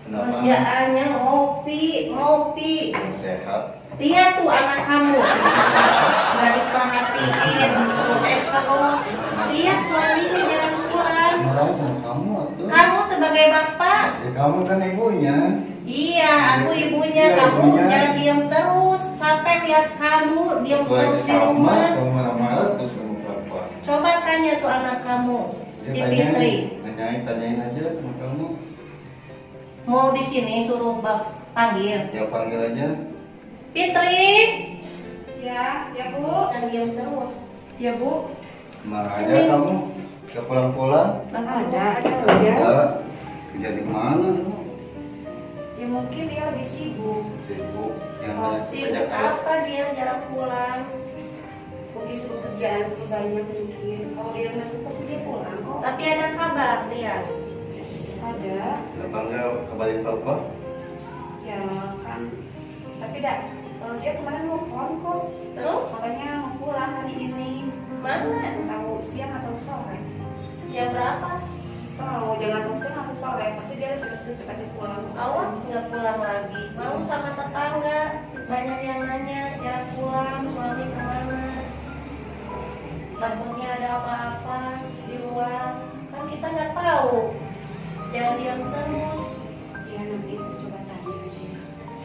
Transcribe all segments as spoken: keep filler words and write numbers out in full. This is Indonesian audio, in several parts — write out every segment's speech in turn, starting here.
Kenapa? Kerjaannya ngopi, ngopi. Sehat. Dia tuh anak kamu. Gak diperhatiin, eh terus. Dia suaminya jangan pulang. Marah sama kamu atau? Kamu sebagai bapak. Ya kamu kan ibunya. Iya, aku ibunya. Iya, Kamu ibunya. jangan diam terus. Sampai lihat kamu diam Aku aja terus di sama, rumah. kamu marah-marah terus sama bapak. Coba tanya tuh anak kamu, Ya, si tanyain, Fitri. Tanyain, tanyain aja sama kamu. Mau di sini suruh bab panggil. Ya panggil aja. Fitri. Ya, ya Bu. Jangan diam terus. Ya Bu. Marah Sini. aja kamu. Gak pulang-pulang. Ada, ada aja. Ya, kerja di mana? Ya mungkin dia lebih sibuk. Sibuk. Yang Oh, banyak sibuk kerja keras. apa dia jarang pulang? Mungkin sibuk kerjaan terlalu banyak mungkin. Kalau dia nggak suka pasti dia pulang kok. Tapi ada kabar lihat. Ada. Kenapa enggak kabarin papa? Ya kan. Tapi dah. Kalau dia kemarin mau phone kok. Terus Katanya mau pulang hari ini. mana? Tahu siang atau sore. Jam berapa? Tahu jangan tahu siang atau sore. Pasti dia cepet-cepetnya pulang. Awas nggak pulang lagi. Mau sama tetangga. Banyak yang nanya jarang pulang. Suami kemana? Takutnya ada apa-apa di luar. Kan kita nggak tahu. Jangan diam terus. Ya nanti aku coba tanya dia.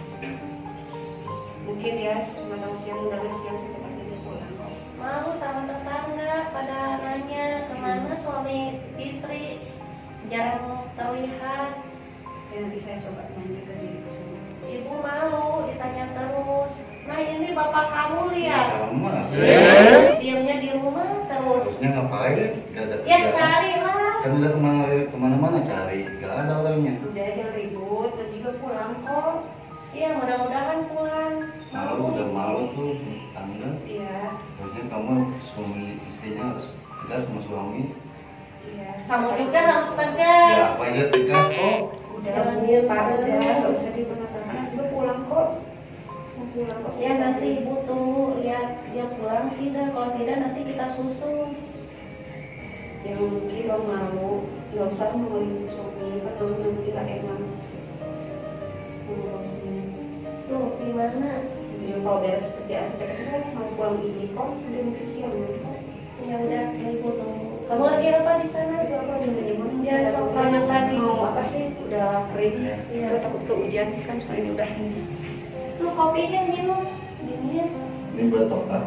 Mungkin dia nggak tahu siang udah siang secepatnya dia pulang kok. Mau sama tetangga pada nanya kemana suami Fitri jarang terlihat. Ya nanti saya coba tanya ke diri ke semua. Ibu malu ditanya terus. Nah ini bapak kamu lihat Sama. diamnya di rumah terus. Harusnya ngapain? Gak ada Ya kerjaan. cari lah. Kan udah kemana kemana-mana cari, gak ada orangnya. Udah jangan ribut, nanti juga pulang kok. Iya mudah-mudahan pulang. Malu udah malu tuh tangga. Iya, Harusnya kamu suami istrinya harus tegas sama suami. iya. Kamu juga harus tegas. Ya apa aja tegas kok. Udah Jangan Bu, diem Pak, terus. udah nggak usah dipermasalahkan. Nanti juga pulang kok. Mau pulang kok. Ya nanti ibu tunggu lihat dia pulang tidak. Kalau tidak nanti kita susul. Jangan mungkin dong malu. Nggak usah ngomongin suami, karena nanti nggak enak. Sama bosnya. Tuh gimana? Nanti juga kalau beres kerjaan secepatnya mau pulang ini kok. Nanti mungkin siang kok. Ya udah ibu tunggu. Kamu lagi apa di sana? Itu aku lagi menjemur. Ya, sok lanjut lagi. Mau apa sih? Udah kering. Iya. Iya. Kita takut kehujan kan soalnya ini udah ini. Tuh kopinya minum. Dingin. Ini buat papa.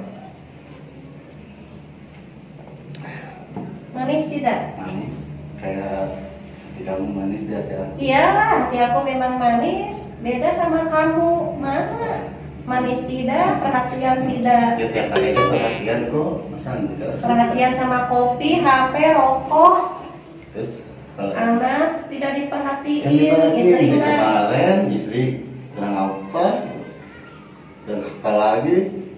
Manis tidak? Manis. Kayak hati kamu manis di hati aku. Iyalah, hati aku memang manis. Beda sama kamu. Masa? Manis tidak, perhatian tidak. Ya tiap kali aja perhatian kok. Masa enggak sih? Perhatian sama kopi, H P, rokok. Terus kalau Anak tidak yang diperhatiin. diperhatiin Istri di kan. kemarin istri bilang apa? Dan apa lagi?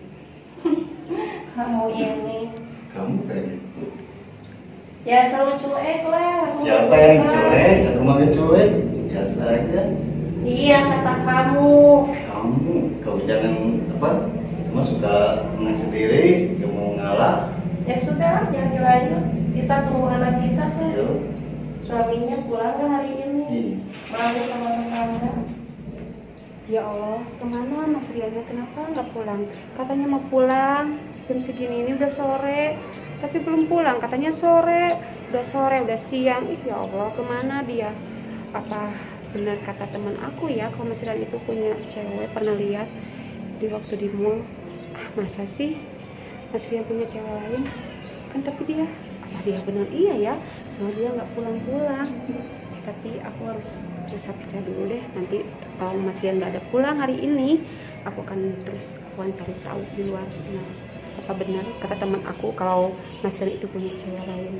Kamu ini. Kamu kayak gitu. Ya selalu cuek lah. Aku Siapa nggak yang suka. cuek? Aku makin cuek. Biasa aja. Iya kata kamu. Kamu, kau jangan apa? Cuma suka menang sendiri, gak mau ngalah. Ya sudah lah, jangan dilanjut. Kita tunggu anak kita tuh. Ayo. Suaminya pulang nggak hari ini? Iya. Malu sama tetangga. Ya Allah, kemana Mas Riannya? Kenapa nggak pulang? Katanya mau pulang jam segini, ini udah sore, tapi belum pulang. Katanya sore, udah sore, udah siang. Ih ya Allah, kemana dia? Apa benar kata teman aku ya, kalau Mas Rian itu punya cewek? Pernah lihat di waktu di mall. Ah masa sih Mas Rian punya cewek lain? Kan tapi dia, apa dia benar iya ya? Soalnya dia nggak pulang-pulang. Tapi aku harus periksa periksa dulu deh. Nanti kalau Mas Rian nggak ada pulang hari ini, aku akan terus aku akan cari tahu di luar sana apa benar kata teman aku kalau Mas Rian itu punya cewek lain.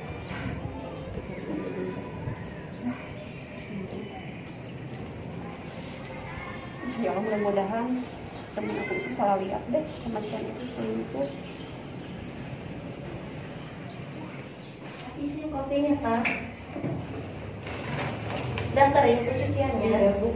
Ya Allah, mudah-mudahan teman aku itu salah lihat deh, Mas Rian itu selingkuh. Isi kopinya Kak. Daftarin tuh cuciannya. Iya, Bu.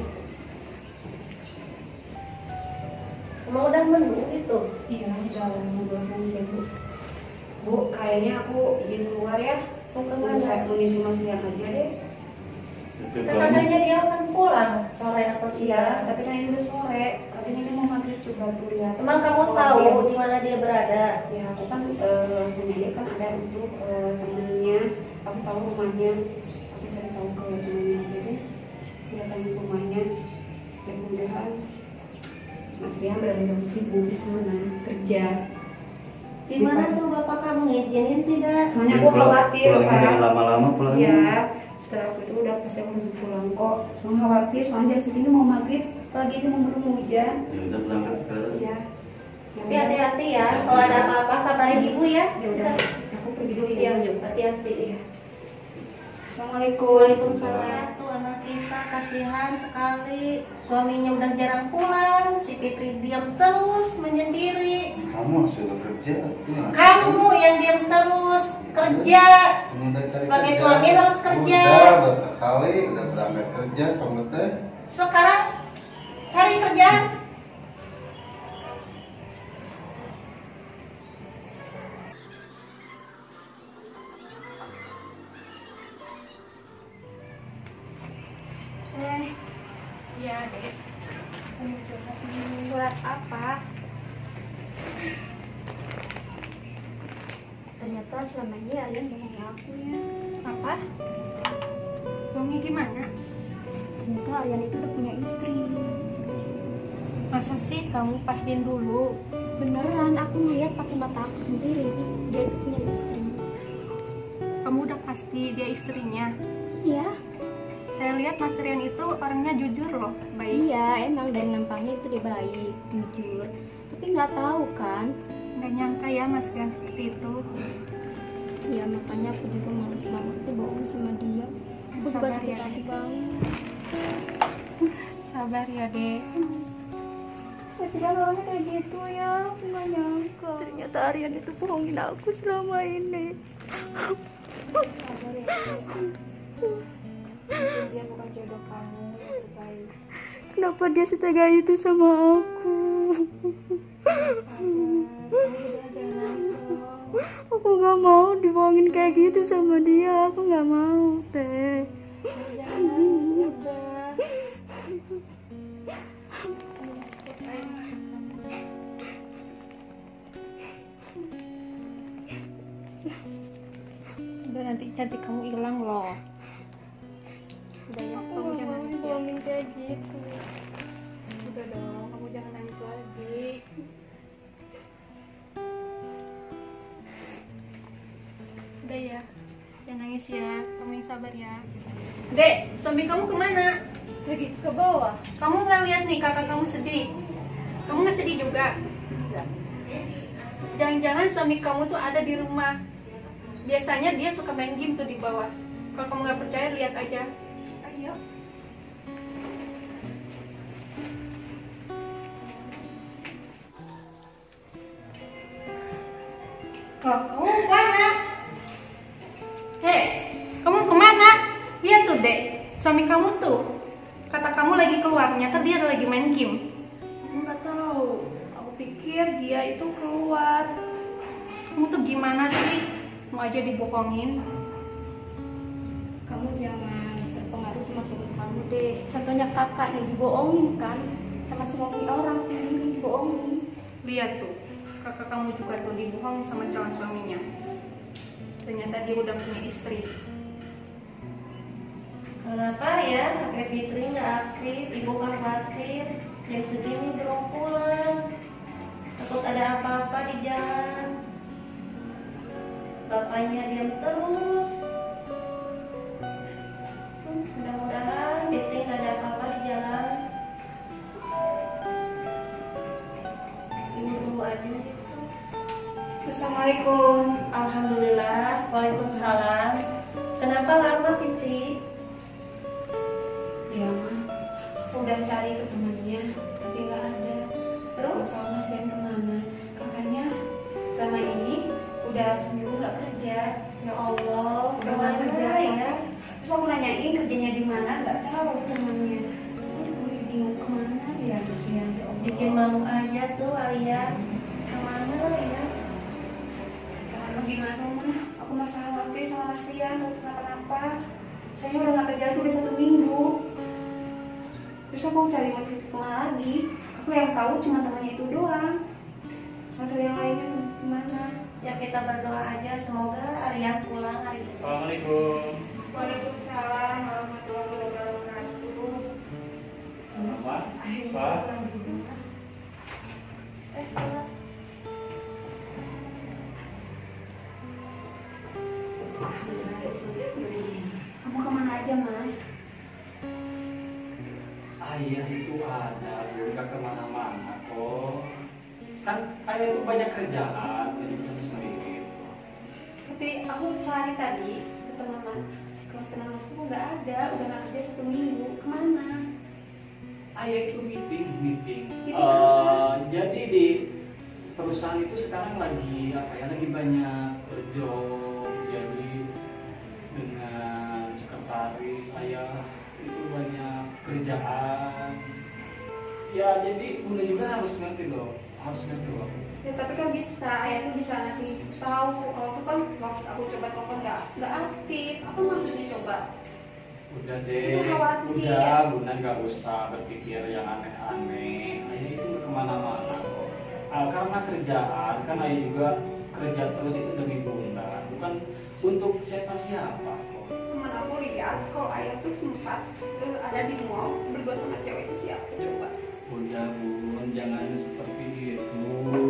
Emang udah menu itu? Iya, udah lama belum aja, Bu. Bu, kayaknya aku izin keluar ya. Mau Mau kemana? cari- mau nyusul Mas Rian aja deh. Katanya dia akan pulang sore atau Iya, siang. tapi kan ini udah sore. Katanya dia mau maghrib juga tuh ya. Emang kamu tahu di mana dia berada? Ya, aku kan eh punya dia kan ada untuk eh, temennya. Aku tahu rumahnya. Aku cari tahu ke temennya aja deh. Datangin rumahnya. Mudah-mudahan Mas Rian benar-benar sibuk di sana kerja. Di mana tuh bapak kamu ngizinin tidak? Soalnya aku khawatir, pulangnya Pak. jangan lama-lama pulangnya. Iya, setelah aku itu udah pasti aku langsung pulang kok. Soalnya khawatir, soalnya jam segini mau maghrib, apalagi ini mau belum hujan. Ya udah berangkat sekarang. Iya. Tapi hati-hati ya, kalau ada apa-apa kabarin ibu ya. Ya udah, aku pergi dulu Iya, ya. hati-hati. Assalamualaikum. Waalaikumsalam. Tuh anak kita kasihan sekali. Suaminya udah jarang pulang, si Fitri diam terus menyendiri. Kamu sudah kerja tuh. Kamu yang diam terus kerja. Sebagai suami harus kerja. Udah berkali udah berangkat kerja kamu teh. Sekarang cari kerjaan. Eh, Iya, Dek. surat apa? Ternyata selama ini Aryan bohongin aku ya. Apa? Bohongnya gimana? Ternyata Aryan itu udah punya istri. Masa sih kamu pastiin dulu? Beneran, aku ngeliat pakai mata aku sendiri. Dia itu punya istri. Kamu udah pasti dia istrinya? Iya. Saya lihat Mas Rian itu orangnya jujur loh, baik. Iya, emang dari nampaknya itu dia baik, jujur. Tapi nggak tahu kan? Nggak nyangka ya Mas Rian seperti itu. Ya makanya aku juga males banget tuh bohong sama dia. Aku juga Sabar sakit ya, hati Dek. banget. Sabar ya, Dek. Mas Rian orangnya kayak gitu ya, aku nggak nyangka. Ternyata Aryan itu bohongin aku selama ini. Sabar ya, Dek. Mungkin dia bukan jodoh kamu yang terbaik. Kenapa dia setega itu sama aku? Sabar, kamu udah jangan nangis dong. Aku nggak mau dibohongin kayak gitu sama dia. Aku nggak mau, Teh. Jangan nangis, udah. Udah nanti cantik kamu hilang loh. Udah ya, Aku kamu nggak jangan mau nangis ya. dibohongin kayak gitu. Udah dong, kamu jangan nangis lagi. Udah ya, jangan nangis ya. Kamu yang sabar ya. Dek, suami kamu kemana? Lagi ke bawah. Kamu nggak lihat nih kakak kamu sedih? Kamu nggak sedih juga? Jangan-jangan suami kamu tuh ada di rumah. Biasanya dia suka main game tuh di bawah. Kalau kamu nggak percaya, lihat aja. Ayo. Oh, kamu kemana? Hei, kamu kemana? Lihat tuh, Dek. Suami kamu tuh. Kata kamu lagi keluar, ternyata dia lagi main game. Nggak tahu. Aku pikir dia itu keluar. Kamu tuh gimana sih? Mau aja dibohongin. Kamu jangan terpengaruh sama suami kamu deh. Contohnya kakak yang dibohongin kan, sama suami orang sendiri dibohongin. Lihat tuh, kakak kamu juga tuh dibohongin sama calon suaminya. Ternyata dia udah punya istri. Kenapa ya kakek Fitri nggak aktif? Ibu kan khawatir. Jam segini belum pulang. Takut ada apa-apa di jalan. Bapaknya diam terus. Hmm, Mudah-mudahan Fitri nggak ada apa-apa di jalan. Ibu tunggu aja gitu. Assalamualaikum. Alhamdulillah. Waalaikumsalam. Kenapa lama Fitri? Ya, Ma. Udah cari ke temannya, tapi nggak ada. Terus soal Mas Rian kemana? Kakaknya selama ini udah seminggu nggak kerja. Ya Allah, Kemana kemana kerja ya? Terus aku nanyain kerjanya di mana, nggak tahu temannya. Aku bingung kemana ya Mas Rian. Ya Allah. Bikin malu aja tuh Alia. Kemana ya? Kalau gimana, Ma? Aku masih khawatir sama Mas Rian, harus kenapa-napa. Saya udah nggak kerja lagi udah satu minggu. Terus aku cari motif kemana lagi? Aku yang tahu cuma temannya itu doang. Atau yang lainnya tuh gimana? Ya kita berdoa aja semoga Aryan pulang hari ini. Assalamualaikum. Waalaikumsalam warahmatullahi wabarakatuh. Mama, Akhirnya Pak. pulang juga, Mas. Eh, pulang. Kamu kemana aja, Mas? Ayah itu ada, nggak kemana-mana kok. Kan ayah itu banyak kerjaan, jadi harus sendiri. Tapi aku cari tadi ke teman Mas. Ke teman Mas itu nggak ada, udah nggak kerja satu minggu. Kemana? Ayah itu meeting, meeting. Meeting Eh, jadi di perusahaan itu sekarang lagi apa ya? Lagi banyak job, jadi dengan sekretaris ayah itu banyak kerjaan. Ya jadi bunda juga harus ngerti loh, harus ngerti loh. Ya tapi kan bisa, ayah tuh bisa ngasih tahu. Kalau tuh kan waktu aku coba telepon nggak nggak aktif. Apa maksudnya coba? Udah Itu deh, khawatir. udah bunda nggak usah berpikir yang aneh-aneh. Ayah itu nggak kemana-mana kok. Ah, karena kerjaan, kan ayah juga kerja terus itu demi bunda, bukan untuk siapa-siapa kok. Teman aku lihat kalau ayah tuh sempat eh, ada di mall berdua sama cewek itu siapa coba? Udah bun, jangan seperti itu.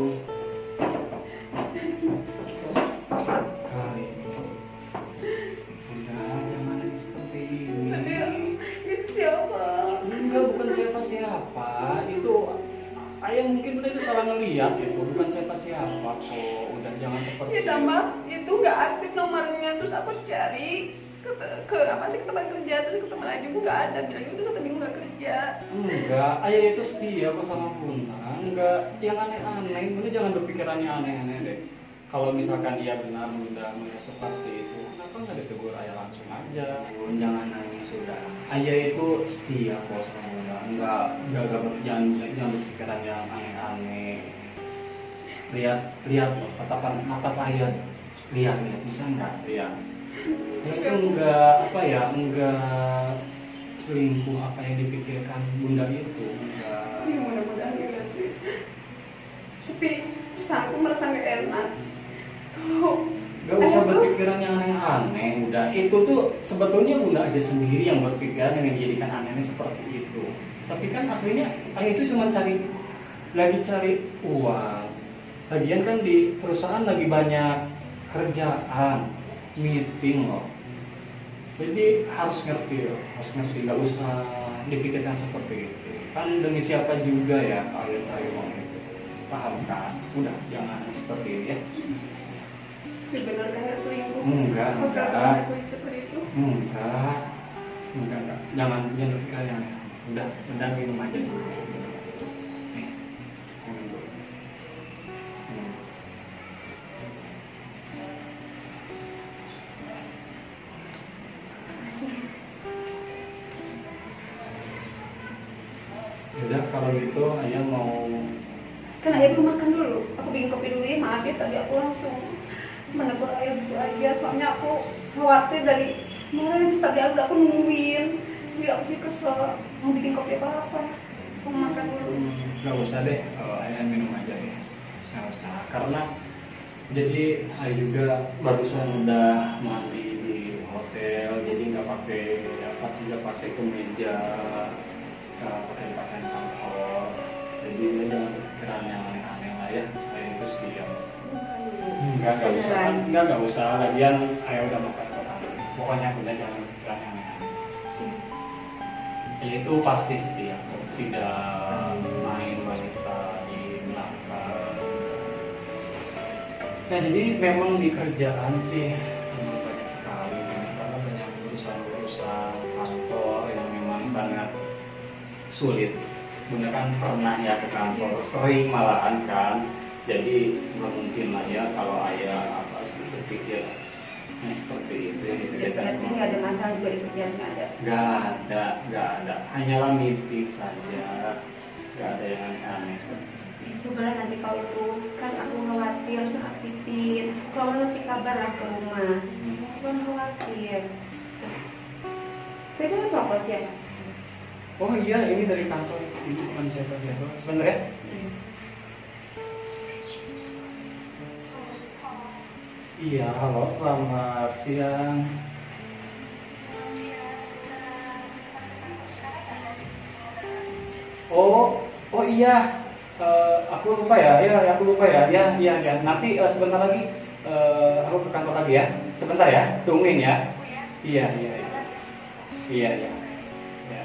Sekali. Udah, jangan seperti ini. Itu siapa? Enggak, bukan siapa-siapa. Itu ayah mungkin udah itu salah ngeliat itu, bukan siapa-siapa kok. Udah jangan seperti Ya tambah itu nggak aktif nomornya, terus aku cari ke, ke apa sih ke tempat kerja, terus ke tempat aja nggak ada, bilangnya udah satu minggu nggak kerja. Enggak, ayah itu setia kok sama bunda. Enggak, yang aneh-aneh, bunda jangan berpikirannya aneh-aneh deh. Kalau misalkan dia benar bunda melihat seperti itu, kenapa nggak ditegur ayah langsung aja? Bun, jangan nangis sudah. Ayah itu setia kok sama bunda. Enggak, enggak, enggak, jangan, jangan berpikiran yang aneh-aneh. Lihat, lihat tatapan mata ayah. Lihat, lihat, bisa nggak? Lihat. Ya itu enggak, apa ya, enggak selingkuh apa yang dipikirkan bunda itu. Enggak. Ya mudah-mudahan enggak sih. Tapi bisa aku merasa nggak enak. Oh, Gak usah berpikiran yang aneh-aneh. Udah, itu tuh sebetulnya bunda aja sendiri yang berpikiran yang dijadikan aneh seperti itu. Tapi kan aslinya ayah itu cuma cari, lagi cari uang. Lagian kan di perusahaan lagi banyak kerjaan, meeting loh. Jadi harus ngerti loh, harus ngerti. Gak usah dipikirkan seperti itu. Kan demi siapa juga ya ayah cari uang itu. Paham kan? Udah, jangan seperti ini ya. benar kan nggak selingkuh? Enggak, Aku nggak enggak. tahu aku seperti itu. Enggak, enggak, enggak. Jangan, jangan berpikiran yang aneh. Udah, udah minum aja dulu. Nih, minum dulu. Hmm. Udah, kalau gitu ayah mau Kan ayah belum makan dulu. Aku bikin kopi dulu ya, maaf ya tadi aku langsung menegur ayah gitu aja. Soalnya aku khawatir dari kemarin tadi agak aku nungguin. Jadi aku juga kesel mau bikin kopi apa apa. Aku makan dulu. nggak usah deh, kalau ayah minum aja ya. Nggak usah, karena jadi ayah juga barusan udah mandi di hotel, jadi nggak pakai apa sih, nggak pakai kemeja, nggak pakai pakaian kantor. Jadi ya jangan pikiran yang aneh-aneh lah ya. Ayah itu setia. Enggak, nggak usah, kan? Enggak, nggak usah. Lagian ayah udah makan kok. Pokoknya udah jangan pikiran yang aneh-aneh. Ya itu pasti setia, tidak main wanita di belakang. Nah jadi memang di kerjaan sih memang banyak sekali, karena banyak urusan-urusan kantor yang memang sangat sulit. Bunda kan pernah ya ke kantor, sering malahan kan. Jadi nggak mungkin lah ya kalau ayah apa sih berpikir yang seperti itu yang dipikirkan Berarti semua. nggak ada masalah juga di kerjaan, nggak ada. Gak ada, gak ada. Hanyalah meeting saja. Gak ada yang aneh-aneh. Ya, cobalah nanti kalau itu kan aku khawatir harus aktifin. Kalau nggak ngasih kabar lah ke rumah. Hmm. Aku kan khawatir. Itu kan apa sih anak? Oh iya, ini dari kantor. Ini bukan siapa-siapa. Sebentar ya. Iya, halo, selamat siang. Oh, oh iya. Eh, aku lupa ya, ya, aku lupa ya, ya, ya, ya. Nanti eh, sebentar lagi eh, aku ke kantor lagi ya. Sebentar ya, tungguin ya. Iya, iya, iya. Iya, iya. Ya.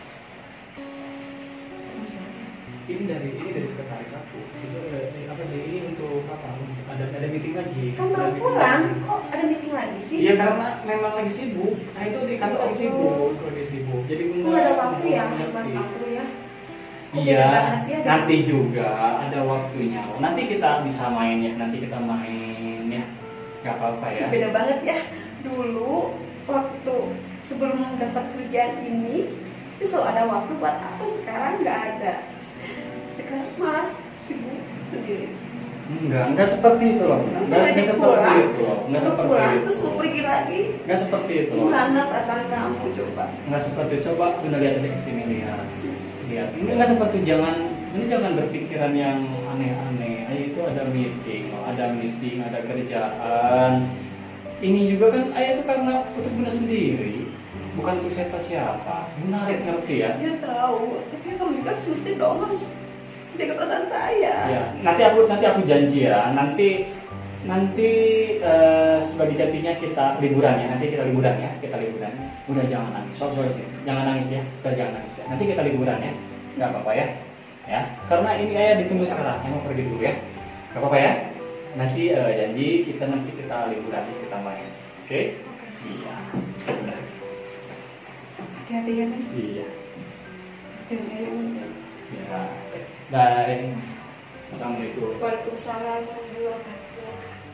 Ini dari ini dari sekretaris aku. Itu eh, apa sih? Ini untuk apa? Ada ada meeting lagi. Kan Ada baru meeting pulang, lagi. kok ada meeting lagi sih? Iya karena memang lagi sibuk. Nah itu di kantor lagi sibuk, lagi sibuk. Jadi Kok enggak ada waktu ya, enggak buat ngerti. waktu ya? Kok Iya, beda banget ya, nanti juga ada waktunya. Nanti kita bisa main ya, nanti kita main ya. Gak apa-apa ya. Beda banget ya. Dulu waktu sebelum dapat kerjaan ini itu selalu ada waktu buat apa, sekarang nggak ada. Sekarang malah sibuk sendiri. Enggak, enggak seperti itu loh. Enggak, enggak Lagi seperti pulang, itu loh. Enggak terus seperti pulang, itu. terus mau pergi lagi. Enggak seperti itu loh. Gimana perasaan kamu coba? Enggak seperti coba Bunda lihat aja ke sini lihat. Lihat. Ini enggak seperti jangan ini jangan berpikiran yang aneh-aneh. Ayah itu ada meeting, ada meeting, ada kerjaan. Ini juga kan ayah itu karena untuk Bunda sendiri, bukan untuk siapa-siapa. Bunda lihat ngerti ya. Dia tahu, tapi kamu juga seperti dong harus jaga perasaan saya. Ya, nanti aku nanti aku janji ya. Nanti nanti eh, sebagai gantinya kita liburan ya. Nanti kita liburan ya. Kita liburan. Udah jangan nangis. Sorry, sorry sih. Jangan nangis ya. Udah jangan nangis ya. Nanti kita liburan ya. Gak apa-apa ya. Ya. Karena ini ayah ditunggu sekarang. Ayah mau pergi dulu ya. Gak apa-apa ya. Nanti eh, janji kita nanti kita liburan kita main. Oke? Iya. Udah. Hati-hati ya mas. Iya. Ya, ya, ya. Ya. Bye. Assalamualaikum. Waalaikumsalam warahmatullahi wabarakatuh.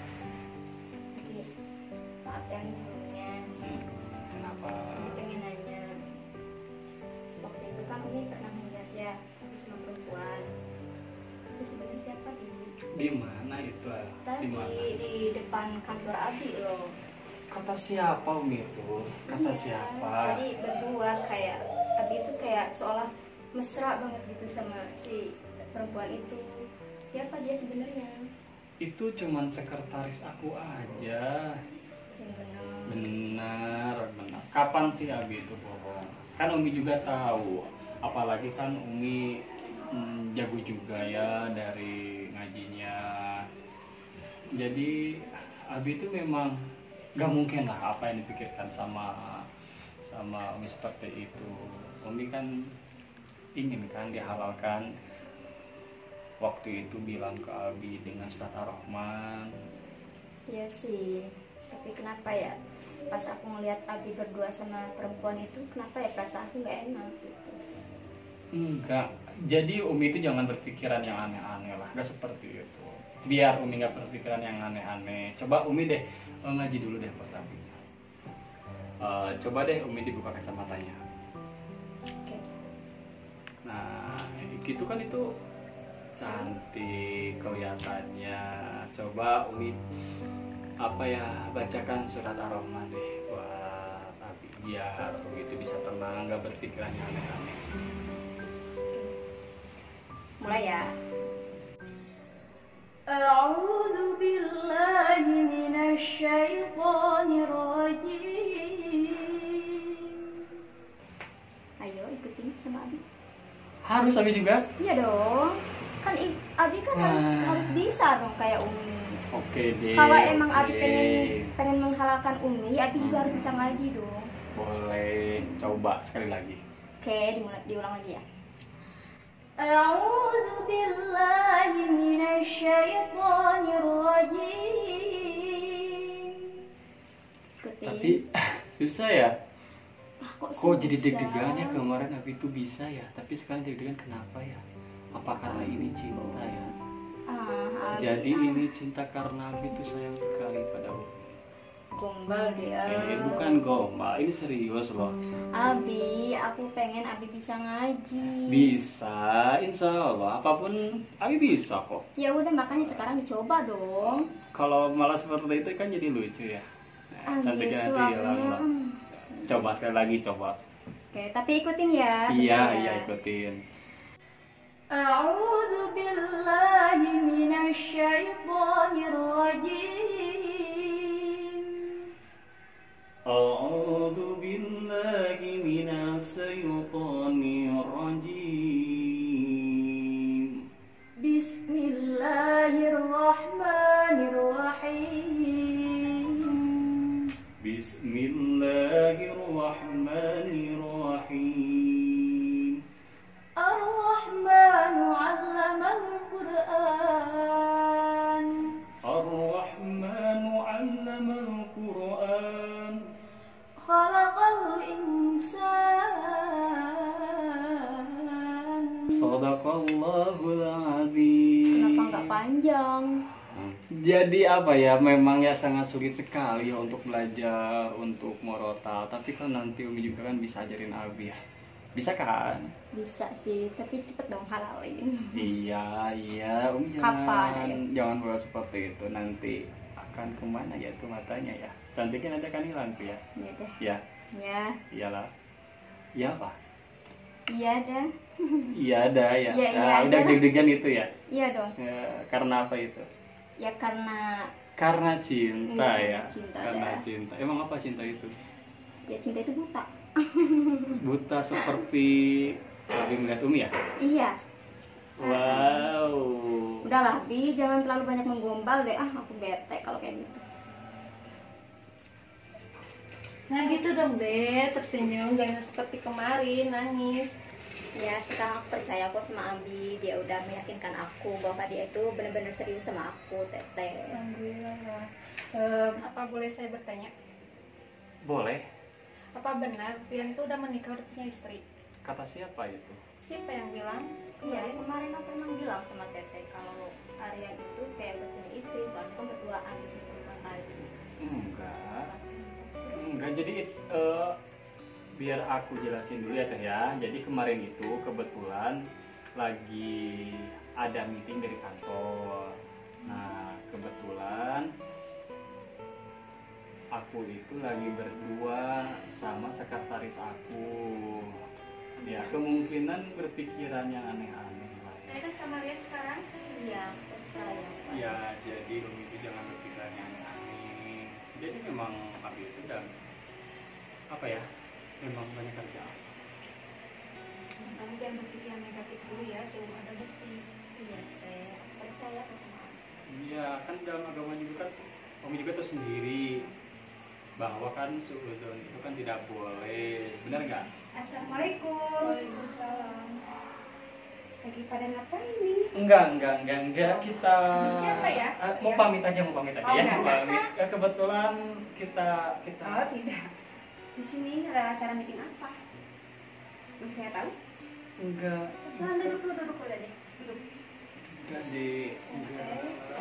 Oke, maaf ya nih sebelumnya. Kenapa? Umi pengen nanya. Waktu itu kan Umi pernah melihat ya habis sama perempuan. Itu sebenarnya siapa Umi? Di mana itu? Di mana? Tadi di depan kantor Abi loh. Kata siapa Umi itu? Kata Iya, siapa? Tadi berdua kayak Abi itu kayak seolah mesra banget gitu sama si perempuan itu. Siapa dia sebenarnya? Itu cuman sekretaris aku aja. Yang benar. Benar, benar. Kapan sih Abi itu bohong? Kan Umi juga tahu. Apalagi kan Umi hmm, jago juga ya dari ngajinya. Jadi Abi itu memang gak mungkin lah apa yang dipikirkan sama sama Umi seperti itu. Umi kan ingin kan dihalalkan. Waktu itu bilang ke Abi dengan surat Ar-Rahman. Iya sih. Tapi kenapa ya? Pas aku ngeliat Abi berdua sama perempuan itu, kenapa ya perasaan aku nggak enak gitu. Enggak. Jadi Umi itu jangan berpikiran yang aneh-aneh lah. Gak seperti itu. Biar Umi gak berpikiran yang aneh-aneh. Coba Umi deh eh, ngaji dulu deh buat Abi. Eh, coba deh Umi dibuka kacamatanya. Oke. Nah, gitu kan itu cantik kelihatannya. Coba Umi apa ya bacakan surat Ar-Rahman deh buat Abi biar Umi itu bisa tenang, gak berpikiran yang aneh-aneh. Mulai ya. A'udzu billahi minasy syaithanir rajim. Ayo ikutin sama Abi. Harus Abi juga? Iya dong. Kan i- Abi kan harus Nah. harus bisa dong kayak Umi. Oke deh. Kalau emang oke. Abi pengen pengen menghalalkan Umi, Abi juga harus bisa ngaji dong. Boleh coba sekali lagi. Oke, dimulai diulang lagi ya. A'udzu billahi minasy syaithanir rajim. Ikutin. Tapi susah ya. Ah, kok Kok jadi susah? deg-degan ya kemarin Abi itu bisa ya. Tapi sekarang deg-degan kenapa ya? Apa karena ini cinta ya? Ah, Abi, Jadi ah, ini cinta karena Abi itu sayang sekali pada Umi. gombal dia. Eh, bukan gombal, ini serius loh. Abi, aku pengen Abi bisa ngaji. Bisa, insya Allah. Apapun Abi bisa kok. Ya udah makanya sekarang dicoba dong. Kalau malah seperti itu kan jadi lucu ya. Nah, Ah, cantiknya gitu, nanti Abi. hilang loh. Hmm. Coba sekali lagi coba. Oke, tapi ikutin ya. Iya, bener ya? iya ikutin. أعوذ بالله من الشيطان الرجيم أعوذ بالله من الشيطان الرجيم بسم الله الرحمن الرحيم بسم الله الرحمن الرحيم الرحمن علم القرآن الرحمن علم القرآن خلق الإنسان Sadaqallahul azim. Kenapa nggak panjang? Jadi apa ya, memang ya sangat sulit sekali ya untuk belajar, untuk morotal. Tapi kan nanti Umi juga kan bisa ajarin Abi ya. Bisa kan? Bisa sih, tapi cepet dong halalin. Iya, iya, Umi Kapan jangan, ya? jangan bawa seperti itu. Nanti akan kemana ya tuh matanya ya. Cantiknya nanti akan hilang tuh ya. Iya deh. Ya, Ya, iyalah. Iya apa? iya dah. Iya ada ya. Iya, iya Ah, udah ada. deg-degan itu ya. Iya dong. Ya, karena apa itu? Ya karena Karena cinta Iya, ya. karena cinta, Karena dah. cinta. Emang apa cinta itu? ya cinta itu buta. Buta seperti Abi melihat Umi ya? Iya. Wow. Udahlah, Bi, jangan terlalu banyak menggombal deh. Ah, aku bete kalau kayak gitu. Nah gitu dong deh, tersenyum, jangan seperti kemarin nangis. Ya, sekarang aku percaya kok sama Abi. Dia udah meyakinkan aku bahwa dia itu benar-benar serius sama aku, Teteh. Alhamdulillah. Eh, apa boleh saya bertanya? Boleh. Apa benar Rian itu udah menikah, udah punya istri? Kata siapa itu? Siapa yang bilang? Iya, kemarin aku emang bilang sama Teteh kalau Aryan itu kayak udah punya istri, soalnya kan berduaan di sini tadi. Enggak. Enggak, jadi eh, biar aku jelasin dulu ya Teh ya. Jadi kemarin itu kebetulan lagi ada meeting dari kantor. Nah, kebetulan aku itu lagi berdua sama sekretaris aku. Ya, kemungkinan berpikiran yang aneh-aneh lah. Saya sama Rian sekarang. Iya, percaya. Pak. Ya, jadi Umi itu jangan berpikiran yang aneh. Jadi memang Abi itu udah apa ya? Memang banyak kerjaan. Kamu jangan berpikir yang negatif dulu ya, sebelum ada bukti. Iya, Teh. Aku percaya ke sama Abi. Iya, kan dalam agama juga kan Umi juga tuh sendiri bahwa kan suudzon itu kan tidak boleh. Benar nggak? Assalamualaikum. Waalaikumsalam. Lagi pada ngapain nih? Enggak, enggak, enggak, enggak. Kita Siapa ya? Ah, mau Ya. pamit aja, mau pamit aja Oh, ya. enggak, Mau pamit. Ya, kebetulan kita kita Oh tidak. Di sini ada acara meeting apa? Mau saya tahu? enggak Silakan duduk dulu, duduk dulu deh. Duduk. enggak di enggak.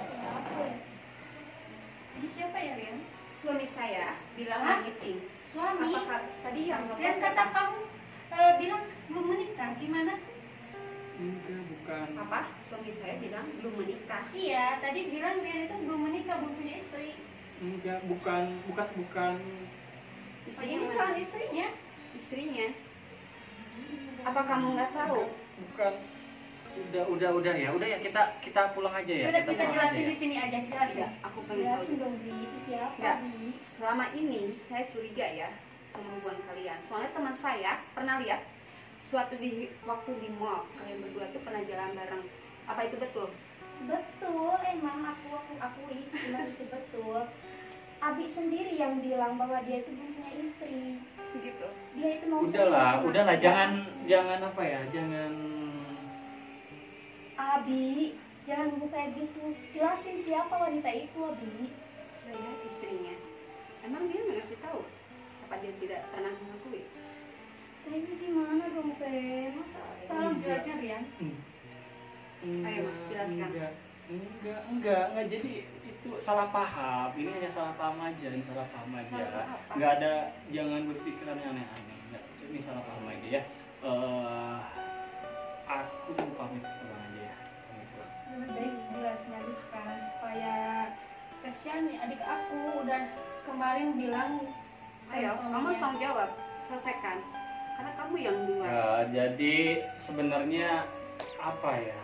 Ini siapa ya Rian? Suami saya bilang Hah? mau meeting. Suami? Apakah tadi yang Rian kata kamu eh, bilang belum menikah, gimana sih? Enggak, bukan. apa? Suami saya bilang belum menikah. Iya, tadi bilang Rian itu belum menikah, belum punya istri. Enggak, bukan, bukan, bukan. Oh, ini calon istrinya. Istrinya. Apa kamu nggak tahu? Bukan. Udah, udah, udah ya. Udah ya, kita kita pulang aja ya. Udah kita pulang jelasin aja di ya. sini aja, jelasin. Enggak, aku pengen tahu. Jelasin dong, Bi. Itu siapa, Enggak. Bi? Selama ini saya curiga ya sama hubungan kalian. Soalnya teman saya pernah lihat suatu di waktu di mall kalian berdua tuh pernah jalan bareng. Apa itu betul? Betul, emang aku aku akui, emang itu betul. Abi sendiri yang bilang bahwa dia itu belum punya istri. Begitu. Dia itu mau Udahlah, serius sama udahlah, aku. jangan jangan apa ya, jangan. Abi, jangan ngomong kayak gitu. Jelasin siapa wanita itu, Abi. Saya istrinya. Emang dia nggak ngasih tahu? Apa dia tidak pernah mengakui? Kayaknya gimana dong, Pe? Masa Tolong jelasin Rian. Ayo, Mas, jelaskan. Enggak, enggak, enggak, enggak. Jadi itu salah paham. Ini hanya salah paham aja, ini salah paham aja. Salah apa? Enggak ada, jangan berpikiran yang aneh-aneh. Enggak, ini salah paham aja ya. Eh, aku mau pamit pulang aja ya. Pamit pulang. Lebih baik jelasin aja sekarang supaya kasihan nih adik aku udah kemarin bilang Ayo, sama kamu suaminya. tanggung jawab, selesaikan. Karena kamu yang dua. Ya, jadi sebenarnya apa ya?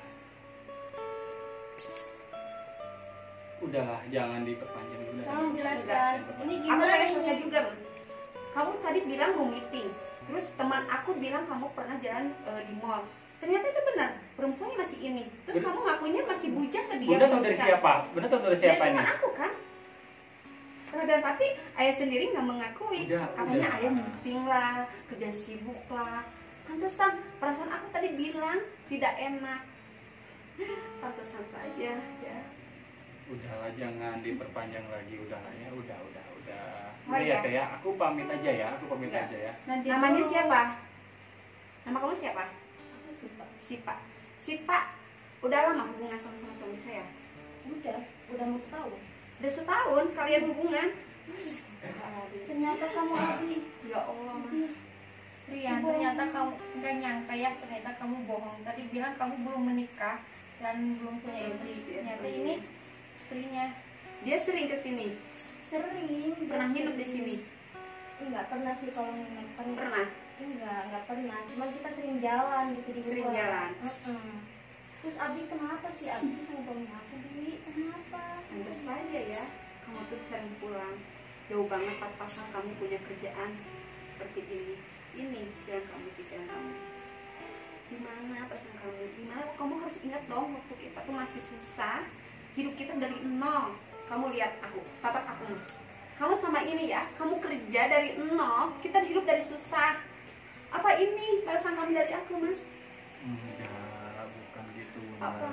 Udahlah, jangan diperpanjang udah. Tolong jelaskan. Ini Aku gimana pengen ini? selesai juga. Kamu tadi bilang mau meeting, terus teman aku bilang kamu pernah jalan eh, di mall. Ternyata itu benar, perempuannya masih ini. Terus Bun- kamu ngakunya masih bujang ke dia. Bunda tahu dari bukan? siapa? Bunda tahu dari Dari siapa ini? teman aku kan. Kalau dan tapi ayah sendiri nggak mengakui. Udah, Katanya udah. ayah meeting lah, kerja sibuk lah. Pantesan, perasaan aku tadi bilang tidak enak. Pantesan saja ya. Udahlah, jangan diperpanjang lagi. Udahlah ya, udah, udah, udah. Oh, Udah ya, iya. Teh ya. Aku pamit aja ya. Aku pamit Enggak. aja ya. Nanti Namanya dulu. siapa? Nama kamu siapa? Aku Sipa. Sipa. Sipa. Udah lama hubungan sama sama suami saya? Udah, udah mau setahun. Udah setahun kalian hubungan? Ternyata kamu Abi. Ya Allah, Mas. Rian, ternyata kamu nggak nyangka ya, ternyata kamu bohong. Tadi bilang kamu belum menikah dan belum punya Belum istri. istri, Ternyata belum. ini istrinya. Dia sering ke sini. Sering. Pernah dia nginep di sering. sini? Enggak pernah sih kalau nginep. Pernah. Pernah. Enggak, enggak pernah. Cuman kita sering jalan gitu di Sering luar. jalan. Heeh. Terus Abi kenapa sih Abi sama suami aku, Bi? Kenapa? Pantes saja ya. Kamu tuh sering pulang. Jauh banget pas-pasan kamu punya kerjaan seperti ini. Ini yang kamu pikiran kamu. Gimana perasaan kamu? Gimana? Kamu harus ingat dong waktu kita tuh masih susah. Hidup kita dari nol. Kamu lihat aku, tatap aku mas. Kamu sama ini ya, kamu kerja dari nol. Kita hidup dari susah. Apa ini balasan kamu dari aku mas? Enggak, bukan gitu, Bunda. Apa?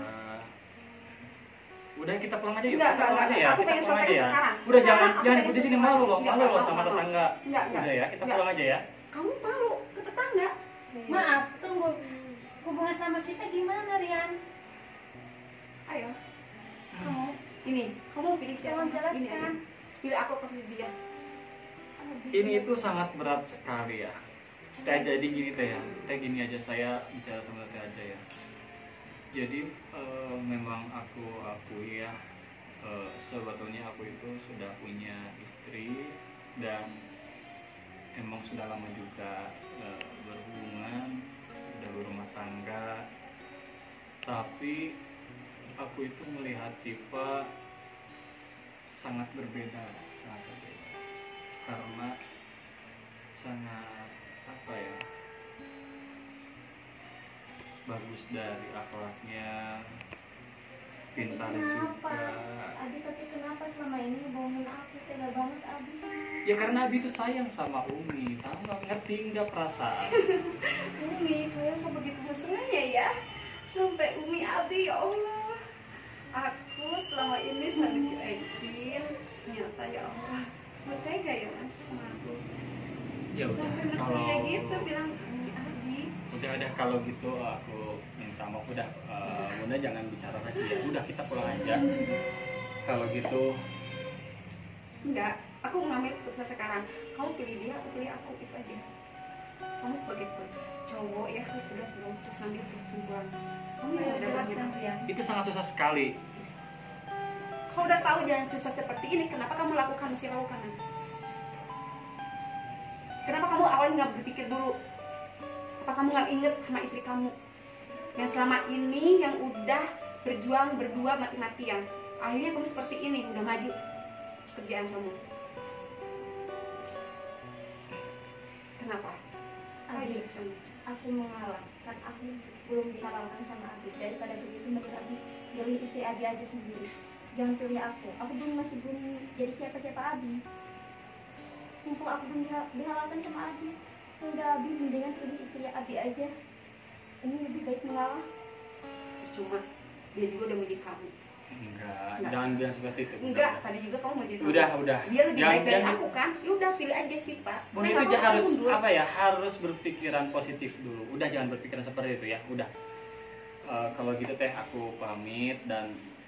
Udah, kita pulang aja yuk. Enggak, Kita enggak, pulang aja enggak. ya. Aku Kita pengen pulang aja selesai ya. sekarang. Udah, Sekarang jangan aku jangan pengen ikut di sini selesai. malu loh. Enggak, Malu enggak, loh enggak, sama enggak. tetangga. Enggak, enggak. Udah ya, kita Enggak. pulang aja ya. Kamu malu ke tetangga? Maaf, tunggu. Hubungan sama Sita gimana, Rian? Ayo, Kamu ini kamu pilih siapa? Tolong Mas? Ini jelaskan. aja. Pilih aku atau pilih dia? Ini itu sangat berat sekali ya. Teh, jadi gini Teh ya. Teh gini aja, saya bicara sama Teh aja ya. Jadi eh, memang aku akui ya, eh, sebetulnya aku itu sudah punya istri dan emang sudah lama juga eh, berhubungan, sudah berumah tangga. Tapi aku itu melihat Siva sangat berbeda, sangat berbeda. Karena sangat apa ya, bagus dari akhlaknya, pintar Kenapa? juga. Abi tapi kenapa selama ini bohongin aku? Tega banget Abi. Ya karena Abi itu sayang sama Umi, tahu nggak, ngerti nggak perasaan? Umi, kalian so begitu mesranya ya. Sampai Umi Abi, ya Allah. Aku selama ini selalu cuekin. Ternyata ya Allah, bertega ya mas sama aku. Ya udah, Sampai mesra kalau kayak gitu bilang Umi Abi. udah udah kalau gitu aku minta maaf, udah eh, Bunda jangan bicara lagi ya. Udah, kita pulang aja. Kalau gitu Enggak, aku ngambil keputusan sekarang. Kamu pilih dia, aku pilih aku, itu aja. Kamu sebagai cowok ya harus sudah sebelum terus ngambil kesimpulan. Kamu yang Ayo, udah jelaskan, ngambil. Rian. itu sangat susah sekali. Kalau udah tahu jalan susah seperti ini, kenapa kamu lakukan mesti lakukan mas? Kenapa kamu awalnya nggak berpikir dulu? Apa kamu nggak inget sama istri kamu yang selama ini yang udah berjuang berdua mati-matian? Akhirnya kamu seperti ini, udah maju kerjaan kamu. Kenapa? Abi, Ayo, sama. aku mengalah kan aku belum dihalalkan sama Abi. Daripada begitu mending Abi pilih istri Abi aja sendiri. Jangan pilih aku. Aku belum masih belum jadi siapa-siapa Abi. Mumpung aku belum diha- dihalalkan sama Abi. Udah Abi mendingan pilih istri Abi aja. Ini lebih baik mengalah. Cuma dia juga udah muji kamu. Enggak, Enggak. jangan bilang seperti itu. Enggak, tadi juga kamu muji kamu. Udah, udah. Dia lebih Jangan- baik dari jangan- aku kan? Ya udah pilih aja sih Pak. Bunda Saya itu nggak jangan mau harus kamu mundur. apa ya, harus berpikiran positif dulu. Udah, jangan berpikiran seperti itu ya. Udah. Eh, kalau gitu Teh, aku pamit dan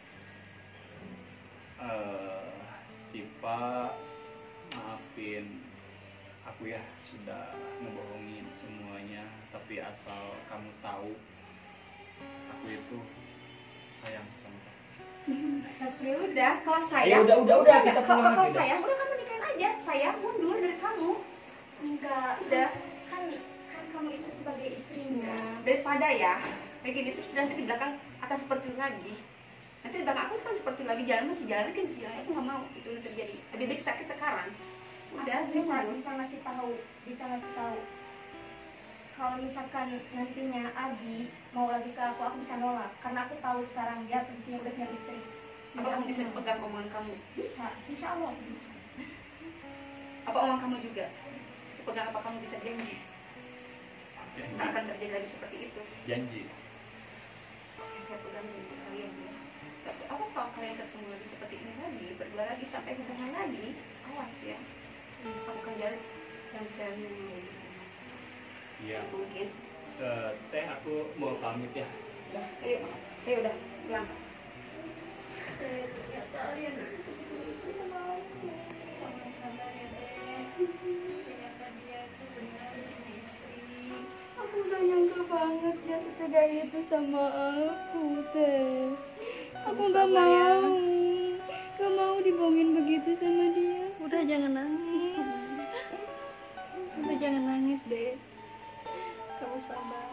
eh Siva, maafin aku ya sudah ngebohongin semuanya. Tapi asal kamu tahu, aku itu sayang sama kamu. Ya udah, kalau saya Ya udah, udah, udah, kita kalau, pulang kalau aja. saya udah kamu nikahin aja. Saya mundur dari kamu. enggak, Udah. kan kan kamu itu sebagai istrinya. Nah, daripada ya kayak gini terus nanti di belakang akan seperti itu lagi. Nanti di belakang aku kan seperti itu lagi, jalan masih jalan kan sih, aku nggak mau itu yang terjadi. Lebih baik sakit sekarang. Udah, Aku bisa serius. bisa ngasih tahu, bisa ngasih tahu. Kalau misalkan nantinya Abi mau lagi ke aku, aku bisa nolak karena aku tahu sekarang dia posisinya udah punya istri. Apa kamu bisa pegang omongan kamu? Bisa, insya Allah aku bisa. Apa omongan kamu juga? Saya pegang apa kamu bisa janji? Nggak akan terjadi lagi seperti itu. Janji. Oke, saya pegang janji kalian ya. Tapi awas kalau kalian ketemu lagi seperti ini lagi, berdua lagi sampai hubungan lagi, awas ya. Kamu kan jalan yang jalan Iya. mungkin. Eh, teh aku mau pamit ya. Udah, ayo, ayo udah pulang. Eh, ternyata kalian Dia mau, kamu sabar ya deh. Ternyata dia tuh benar punya istri. Aku gak nyangka banget dia setega itu sama aku teh. Aku Kamu gak sabar ya. mau, gak mau dibohongin begitu sama dia. Udah jangan nangis. Udah jangan nangis deh. Kamu sabar.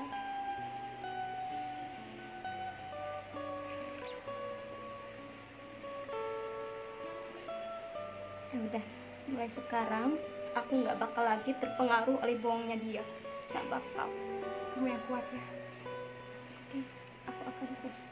Ya udah, mulai sekarang aku nggak bakal lagi terpengaruh oleh bohongnya dia. Nggak bakal. Kamu yang kuat ya. Oke, aku akan ikut.